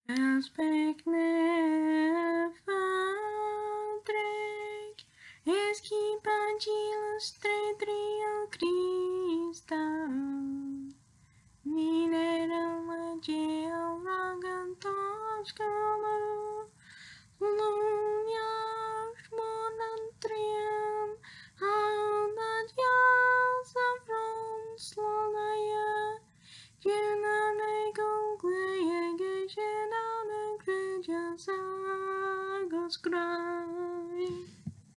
Els pekne Patrick esquipagiles tretrio Christa Minera legea ragantos como Lunias monantrium Aunadias avron slonaya Junane gongleia Geshenana Gridjas Agos Gra